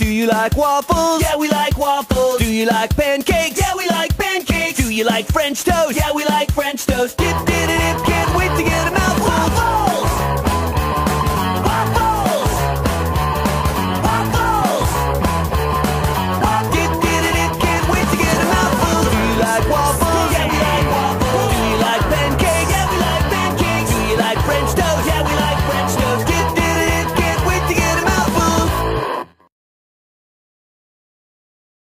you like waffles? Yeah, we like waffles. Do you like pancakes? Yeah, we like pancakes. Do you like French toast? Yeah, we like French toast. Dip, dip, dip,